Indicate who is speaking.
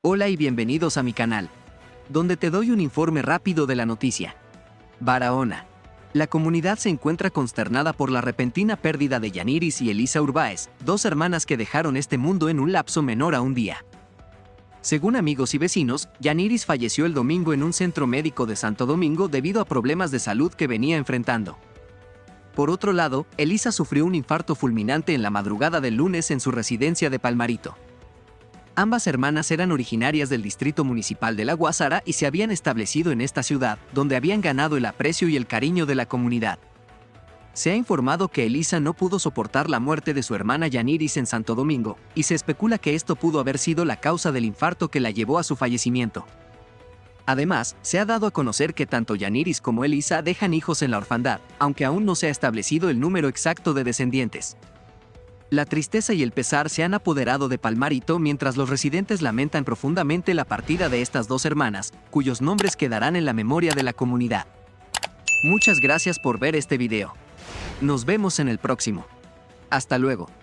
Speaker 1: Hola y bienvenidos a mi canal, donde te doy un informe rápido de la noticia. Barahona. La comunidad se encuentra consternada por la repentina pérdida de Yaniris y Elisa Urbáez, dos hermanas que dejaron este mundo en un lapso menor a un día. Según amigos y vecinos, Yaniris falleció el domingo en un centro médico de Santo Domingo debido a problemas de salud que venía enfrentando. Por otro lado, Elisa sufrió un infarto fulminante en la madrugada del lunes en su residencia de Palmarito. Ambas hermanas eran originarias del distrito municipal de La Guasara y se habían establecido en esta ciudad, donde habían ganado el aprecio y el cariño de la comunidad. Se ha informado que Elisa no pudo soportar la muerte de su hermana Yaniris en Santo Domingo, y se especula que esto pudo haber sido la causa del infarto que la llevó a su fallecimiento. Además, se ha dado a conocer que tanto Yaniris como Elisa dejan hijos en la orfandad, aunque aún no se ha establecido el número exacto de descendientes. La tristeza y el pesar se han apoderado de Palmarito mientras los residentes lamentan profundamente la partida de estas dos hermanas, cuyos nombres quedarán en la memoria de la comunidad. Muchas gracias por ver este video. Nos vemos en el próximo. Hasta luego.